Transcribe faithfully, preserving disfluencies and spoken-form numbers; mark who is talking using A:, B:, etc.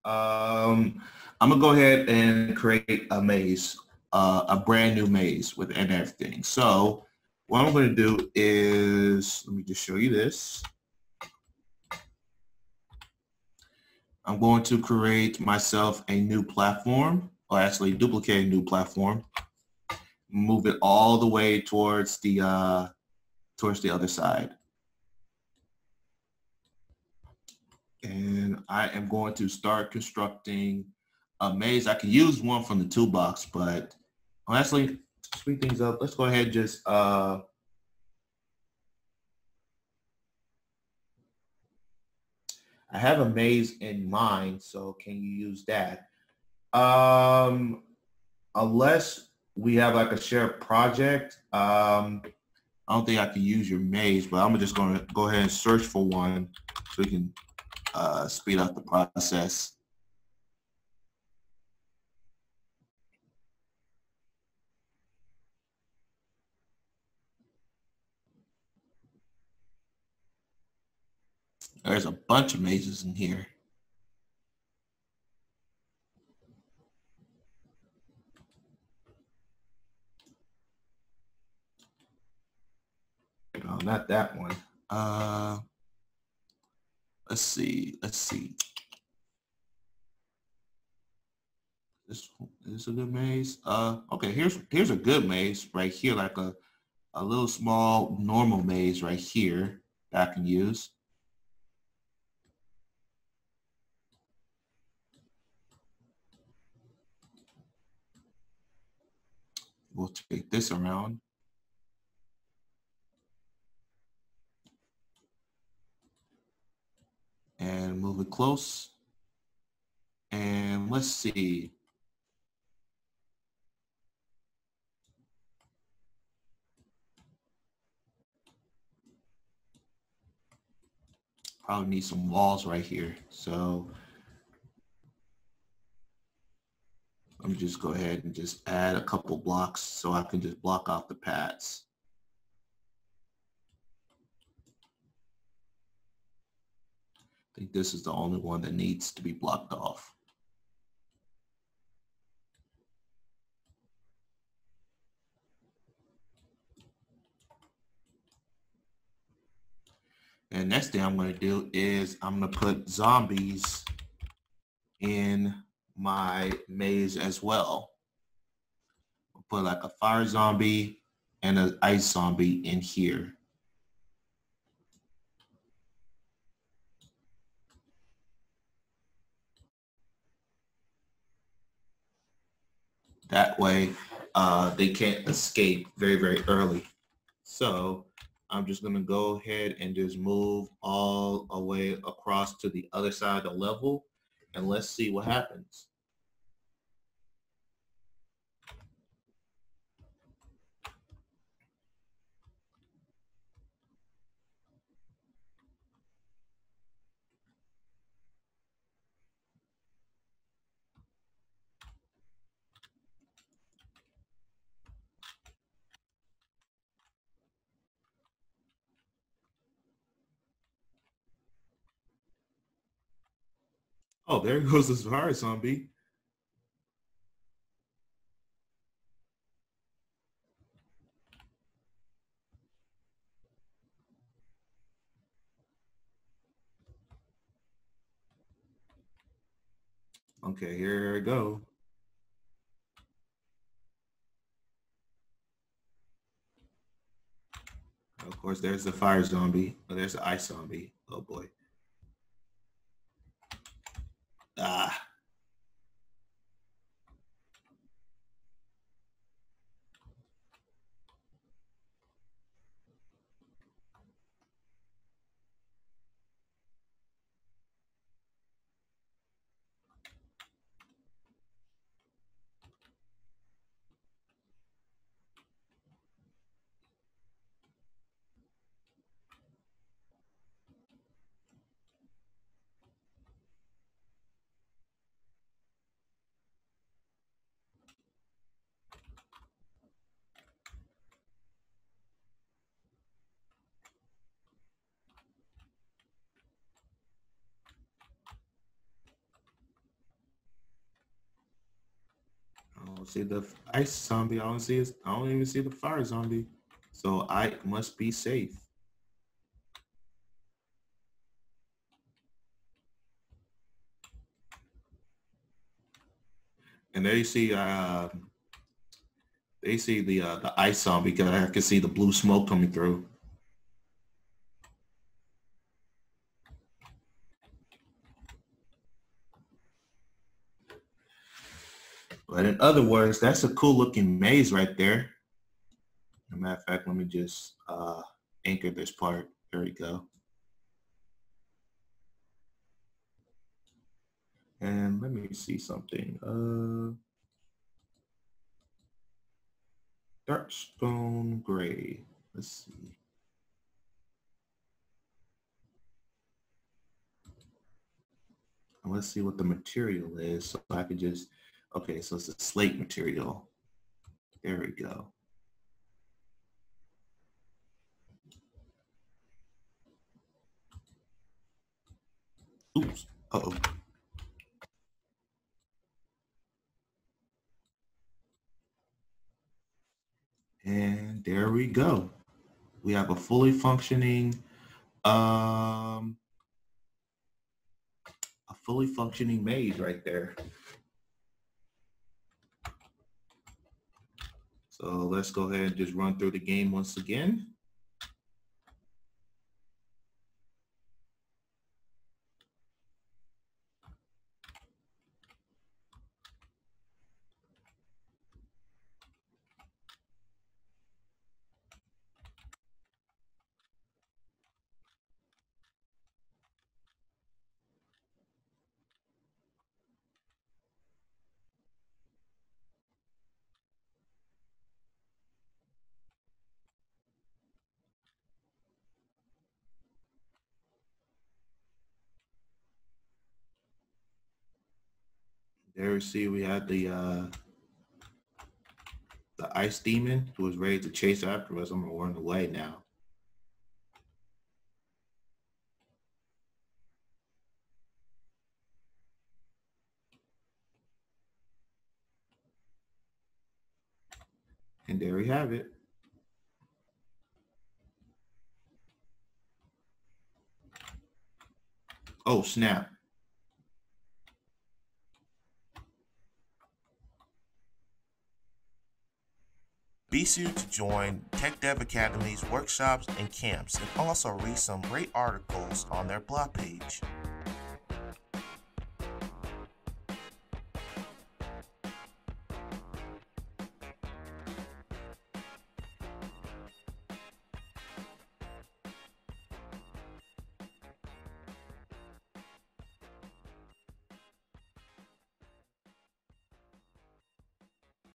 A: Um, I'm gonna go ahead and create a maze, uh, a brand new maze with and everything. So what I'm going to do is, let me just show you this. I'm going to create myself a new platform, or actually duplicate a new platform, move it all the way towards the uh, towards the other side. And I am going to start constructing a maze. I can use one from the toolbox, but honestly, to speed things up, let's go ahead and just uh, I have a maze in mind, so can you use that? Um, unless we have like a shared project, um, I don't think I can use your maze, but I'm just going to go ahead and search for one so we can uh, speed up the process. There's a bunch of mazes in here. No, not that one. Uh, let's see. Let's see. This is this a good maze. Uh, okay. Here's here's a good maze right here, like a a little small normal maze right here that I can use. We'll take this around. And move it close. And let's see. Probably need some walls right here. So let me just go ahead and just add a couple blocks so I can just block off the paths. I think this is the only one that needs to be blocked off. And next thing I'm going to do is I'm going to put zombies in my maze as well. I'll put like a fire zombie and an ice zombie in here. That way uh, they can't escape very, very early. So I'm just gonna go ahead and just move all the way across to the other side of the level, and let's see what happens. Oh, there goes this fire zombie. Okay, here we go. Of course, there's the fire zombie. Oh, there's the ice zombie. Oh boy. Ah. don't see the ice zombie. I don't see it. I don't even see the fire zombie. So I must be safe. And there you see, uh, they see the uh, the ice zombie because I can see the blue smoke coming through. But in other words, that's a cool looking maze right there. As a matter of fact, let me just uh, anchor this part. There we go. And let me see something. Uh, dark stone gray. Let's see. And let's see what the material is. So I could just, okay, so it's a slate material. There we go. Oops. Uh-oh. And there we go. We have a fully functioning, um, a fully functioning maze right there. So let's go ahead and just run through the game once again. There we see we had the uh, the ice demon who was ready to chase after us. I'm gonna run away now. And there we have it. Oh, snap.
B: Be sure to join Tech Dev Academy's workshops and camps and also read some great articles on their blog page.